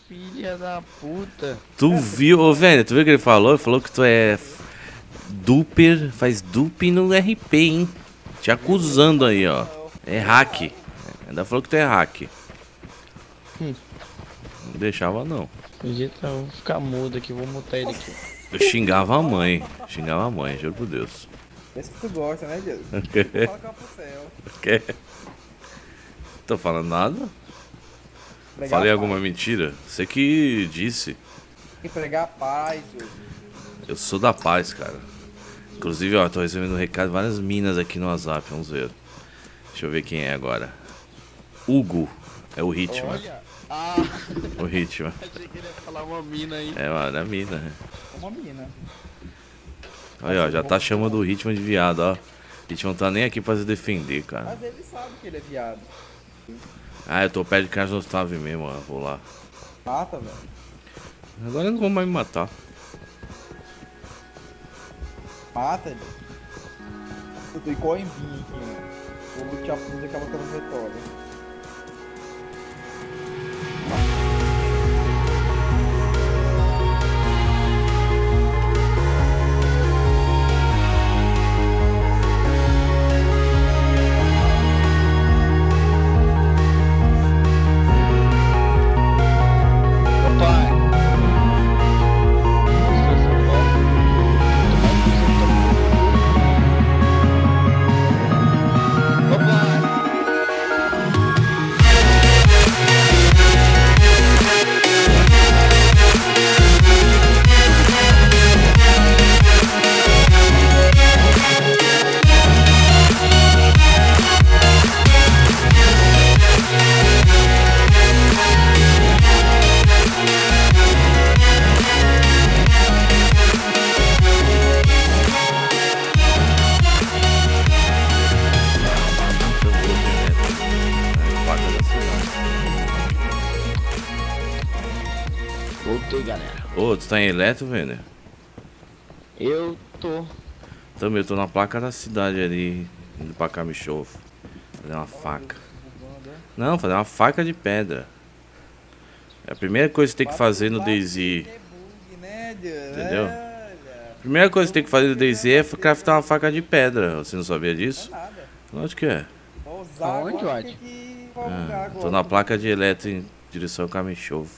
filha da puta. Tu viu, ô velho, tu viu o que ele falou? Ele falou que tu é duper, faz dupe no RP, hein? Te acusando aí, ó. É hack. Ainda falou que tu é hack. Não deixava não. Acredita, eu vou ficar mudo aqui, vou mutar ele aqui. Eu xingava a mãe, juro por Deus. Esse que tu gosta, né, Deus? Fala com a pro céu. Quer? Tô falando nada? Pregar Falei a alguma paz. mentira? Você que disse. Tem que pregar a paz, Deus. Eu sou da paz, cara. Inclusive, ó, tô recebendo um recado de várias minas aqui no WhatsApp, vamos ver. Deixa eu ver quem é agora. Hugo, é o Ritmo. Olha. Ah, O Ritmo. achei que ele ia falar uma mina aí. É, mano, é mina. né? Uma menina. Olha, ó, já tá chamando o Ritmo de viado, ó. O Ritmo não tá nem aqui pra se defender, cara. Mas ele sabe que ele é viado. Ah, eu tô perto de Carlos Otávio mesmo, ó. Vou lá. Mata, velho. Agora eu não vou mais me matar. Mata, ele. Eu tô igual em mim aqui, mano. Vou lutear pra fazer aquela trajetória. Papai. Voltei, galera. Ô, tu tá em eletro, velho? Eu tô. Também, eu tô na placa da cidade ali, indo pra Camichov. Fazer uma faca. Não, fazer uma faca de pedra. É a primeira coisa que tem que fazer no DayZ. Entendeu? A primeira coisa que tem que fazer no DayZ é craftar uma faca de pedra. Você não sabia disso? Nada. Lógico que é. Vou usar Aonde, agora, White? tem que alugar agora. Tô na placa de eletro em direção ao Camichov.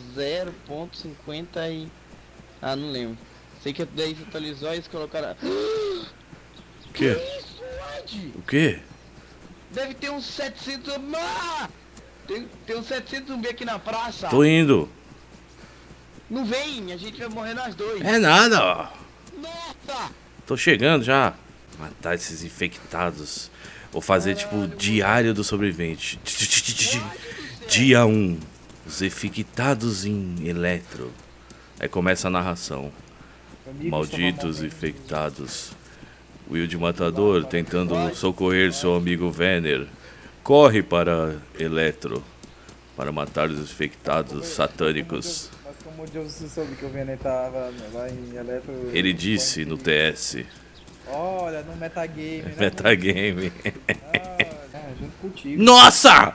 0.50 e... Ah, não lembro. Sei que daí você atualizou e eles colocaram... O quê? Isso, Ed? O quê? Deve ter uns 700... Ah! Tem uns 700 zumbi aqui na praça. Tô indo. Não vem, a gente vai morrer nós dois. É nada, ó. Nossa! Tô chegando já. Matar esses infectados. Vou fazer tipo o diário do sobrevivente. Dia 1. Os infectados em eletro. Aí começa a narração. Amigo, Malditos isso é uma infectados. Will de Matador tentando socorrer seu amigo Venner. Corre para Eletro para matar os infectados satânicos. Mas como Deus você soube que o Venom tava lá em Eletro... Ele disse no TS. Olha, no metagame, né? Metagame. Junto contigo. Nossa!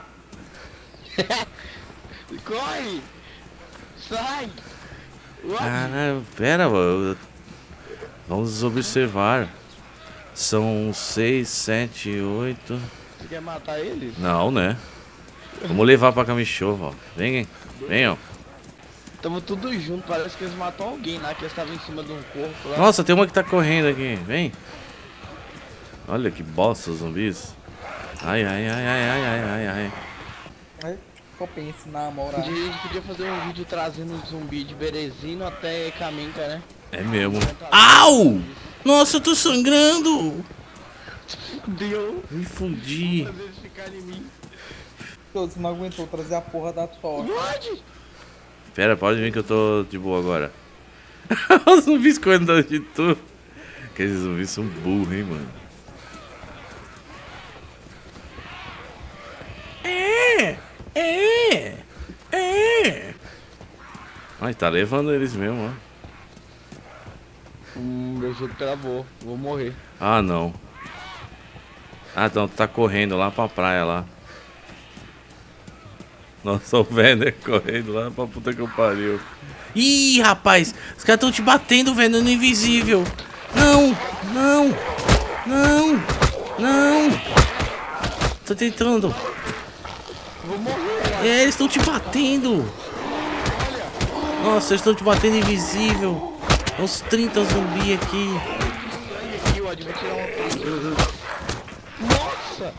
Corre! Sai! Caralho, pera, mano. Vamos observar. São 6, 7, 8. Você quer matar ele? Não, né? Vamos levar pra Camichova, ó. Venham. Tamo tudo junto, parece que eles matam alguém lá, que eles estavam em cima de um corpo lá. Nossa, tem uma que tá correndo aqui. Vem. Olha que bosta os zumbis. Ai, ai, ai, ai, ai, ai, ai, ai. Aí, só pense na moral. A gente podia fazer um vídeo trazendo um zumbi de Berezino até Caminca, né? É mesmo. Au! Nossa, eu tô sangrando. Deu. Me fudi. Fazer eles ficarem em mim. Você não aguentou trazer a porra da tocha. Pode? Pera, pode vir que eu tô de boa agora. Os zumbis correndo de tudo. Aqueles zumbis são burros, hein, mano. Ai, tá levando eles mesmo, ó. Meu jogo travou, vou morrer. Ah, não. Ah, então tu tá correndo lá pra praia lá. Nossa, o Venom correndo lá pra puta que eu pariu. Ih, rapaz, os caras tão te batendo, Venom, no invisível. Não, não, não, não. Tô tentando. Vou morrer. É, eles estão te batendo. Nossa, eles estão te batendo invisível. Uns 30 zumbi aqui. Aqui, ó, devia tirar uma... Nossa!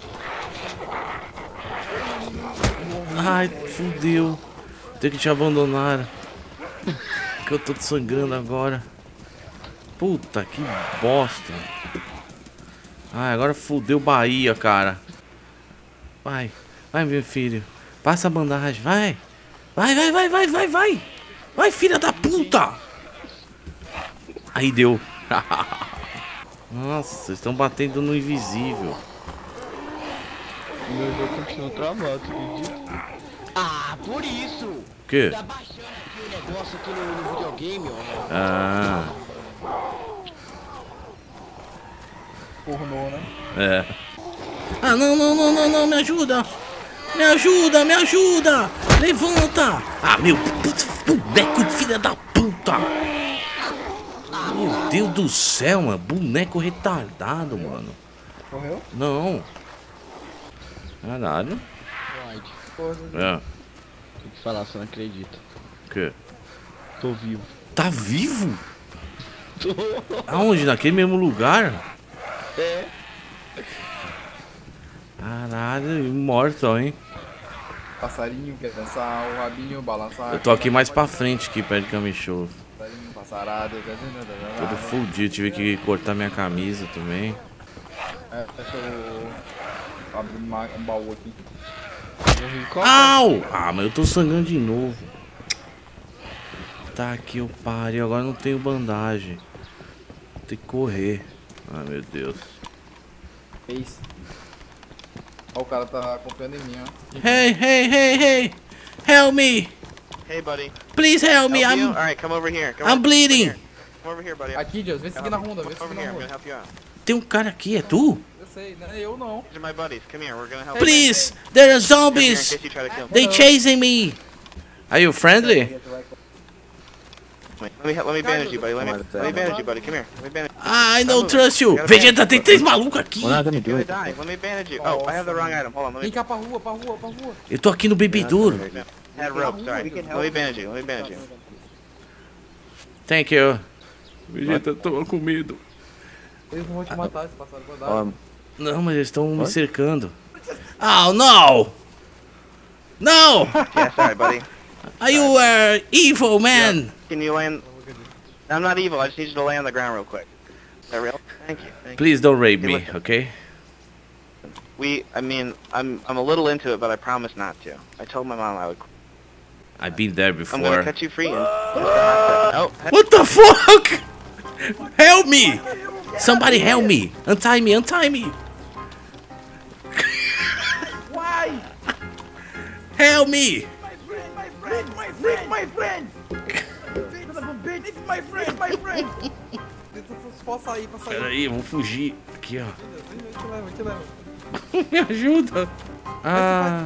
Ai, fudeu. Tenho que te abandonar. Que eu tô te sangrando agora. Puta, que bosta. Ai, agora fudeu Bahia, cara. Vai, vai, meu filho. Passa a bandagem, vai. Vai, vai, vai, vai, vai, vai. Vai, filha da puta. Aí deu. Nossa, vocês estão batendo no invisível. Meu jogo continua travado, acredita? Ah, por isso! O quê? Tá baixando aqui o negócio aqui no videogame, ó. Ah, Pornô, né? é. Ah, não, não, não, não, não, me ajuda. Me ajuda, me ajuda. Levanta. Ah, meu boneco de filha da puta. Meu Deus do céu, mano. Boneco retardado, mano. Morreu? Não. Caralho. White, Porra, É. tem que falar, você não acredita. O quê? Tô vivo. Tá vivo? Tô. Aonde? Naquele mesmo lugar? É. Caralho, imortal, hein? passarinho quer dançar, o rabinho balançar. Eu tô aqui mais pra frente, aqui perto de Camichou. Passarinho passarada. Todo fudido, tive que cortar minha camisa também. É, tô abrindo um baú aqui. Au! Ah, mas eu tô sangrando de novo. Tá aqui o pariu, agora não tenho bandagem. Tem que correr. Ai, meu Deus. Fez. Ó, o cara tá confiando em mim, ó. Hey, hey, hey, hey! Help me! Hey, buddy. Please help me! Help you? I'm Alright, come over here. I'm bleeding! Come over here, buddy. Aqui, Deus, vem seguir na rua, vem Come seguir over na here. I'm rua. gonna help you out. Tem um cara aqui, é tu? Eu sei, né? Eu não. These are my buddies. Come here. We're gonna help Please! There are you. Come here in zombies! case you try to kill me. They chasing me! Are you friendly? Wait, let me bandage you, buddy. Let me bandage you, buddy. Come here. Let me bandage you. I don't trust you! Vegeta, tem 3 malucos aqui! You're gonna die. Let me bandage you. Oh, I have the wrong item. Hold on. Let Vem me. cá pra rua, pra rua, pra rua. Eu tô aqui no bebedouro. Had rope. Sorry. Let me bandage you. Let me bandage you. Thank you. Vegeta, tô com medo. Eles não vão te matar se passarem por andar. Não, mas eles estão me cercando. Oh, no! No! Yeah, sorry, buddy. Are you evil, man? Can you land? I'm not evil. I just need you to lay on the ground real quick. Is that real? Thank you. Thank you. Please don't rape me, okay? I mean, I'm a little into it, but I promise not to. I told my mom I would. I've been there I'm gonna before. cut you free. And oh, What the fuck? Help me! Somebody help me! Untie me, untie me! Why? Help me! My friend! My friend! This is my friend! Tenta só sair pra sair. Peraí, eu vou fugir. Aqui, ó. Eu te levo. Me ajuda! Ah,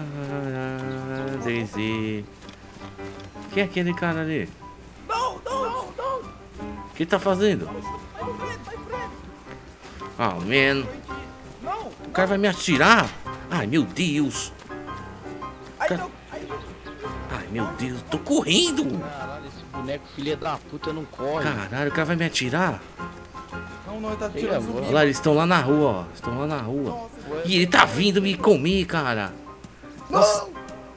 Daisy. Quem é aquele cara ali? Não! O que ele tá fazendo? Ah, man. Não! O cara vai me atirar? Ai, meu Deus. Cara- Ai, meu Deus. Tô correndo. Caralho, esse boneco filha da puta não corre. Caralho, o cara vai me atirar? Não, ele tá Ei, tirando amor. zumbi. Olha lá, eles estão lá na rua, ó. Estão lá na rua. Nossa, E ele tá vindo me comer, cara. Nossa,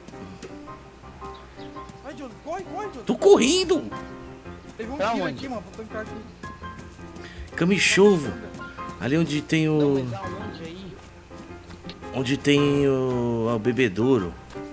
Vai, Joseph, corre, Joseph. tô correndo. Teve um Pra tiro onde? aqui, mano, pra tancar aqui. Camichovo. Ali onde tem Não, o... mas aonde aí? Onde tem o bebedouro.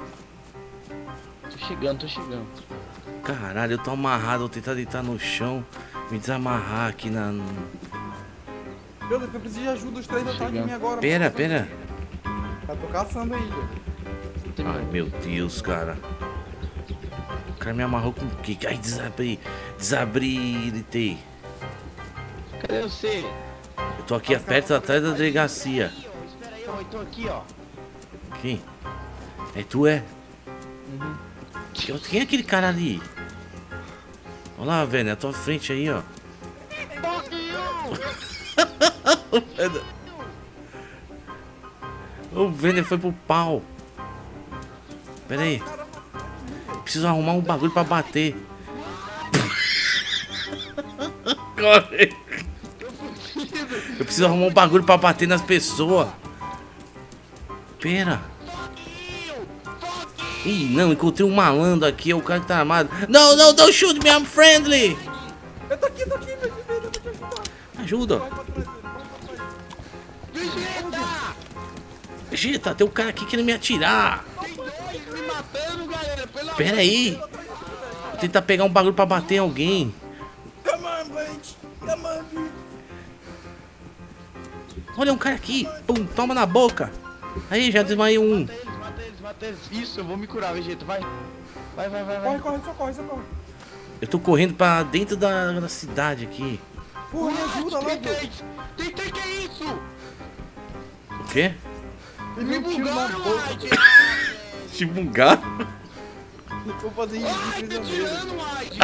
Tô chegando. Caralho, eu tô amarrado. Vou tentar deitar no chão. Me desamarrar aqui na... Joseph, eu preciso de ajuda, os três atrás de mim agora. Pera, mano. pera. Tá, tô caçando aí, Joseph. Ai, meu Deus, cara. O cara me amarrou com o quê? Ai, desabilitei. Cadê você? Eu tô aqui perto, atrás da delegacia. Aqui, ó, espera aí, ó, eu tô aqui, ó. Quem? É tu, é? Quem é aquele cara ali? Olha lá, velho, na tua frente aí, ó. O Vender foi pro pau. Pera aí. Preciso arrumar um bagulho pra bater. Corre. Eu preciso arrumar um bagulho pra bater nas pessoas. Pera. Ih, não, encontrei um malandro aqui, é o cara que tá armado. Não, não, don't shoot me, I'm friendly. Eu tô aqui, meu filho, eu vou te ajudar. Ajuda. Vai pra trás dele, vai pra trás. Vegeta, tem um cara aqui querendo me atirar. Tem dois me matando, galera. Pelo Pera aí. Vou tentar pegar um bagulho pra bater em alguém. Come on, bitch. Come on, bitch. Olha um cara aqui. Pum, toma na boca. Aí, já desmaiei um. Mata eles. Isso, eu vou me curar, Vegeta, vai. Vai. Corre, socorre. Eu tô correndo pra dentro da cidade aqui. Porra, me ajuda lá, Tem velho. três, que é isso? O quê? Me Me deu um tiro na bugaram, boca. White. Tipo um gato. Vou fazer isso de Ai, tá prisioneiro. tirando, White.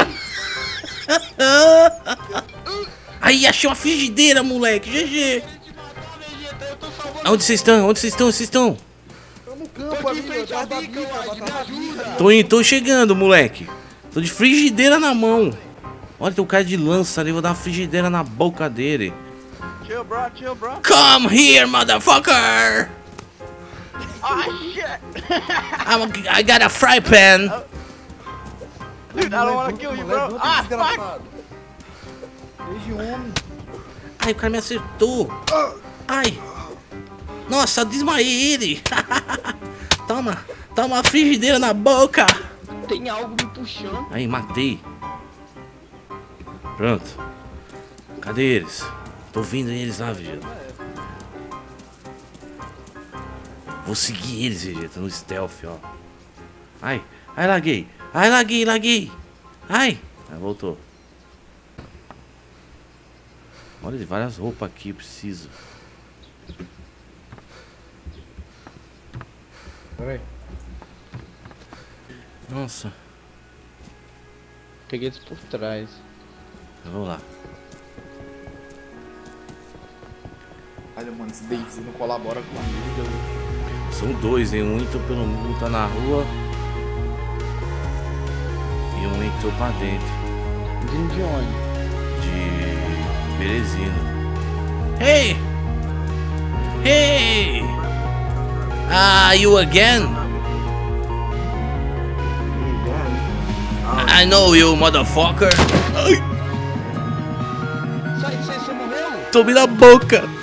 Aí, achei uma frigideira, moleque. GG. Ele te matou, Vegeta, eu tô salvando. Onde vocês estão? Onde vocês estão? Tô no Tô campo aqui em ali, frente à atrás da bica, bica, White, me atrás da ajuda. bica. Tô chegando, moleque. Tô de frigideira na mão. Olha, tem um cara de lança ali. Vou dar uma frigideira na boca dele. Chill, bro. Come here, motherfucker. Ah, shit! I got a fry pan. Dude, I don't wanna kill you, bro. Ah, fuck! Desgraçado. Desde homem. Ai, o cara me acertou. Ai. Nossa, eu desmaiei ele. Toma uma frigideira na boca. Tem algo me puxando. Aí, matei. Pronto. Cadê eles? Tô vendo eles lá, Vegeta. Vou seguir eles, Vegeta, no stealth, ó. Ai, laguei. Ai, voltou. Olha, várias roupas aqui, eu preciso. Peraí. Nossa, Peguei eles por trás. vamos lá. Olha, mano, esse Daisy não colabora comigo. São dois, hein? Um entrou pelo mundo, tá na rua. E um entrou pra dentro. Vindo de onde? De Berezino. Hey! Hey! You again? I know you, motherfucker. Ai, Sai, você morreu? tomei na boca.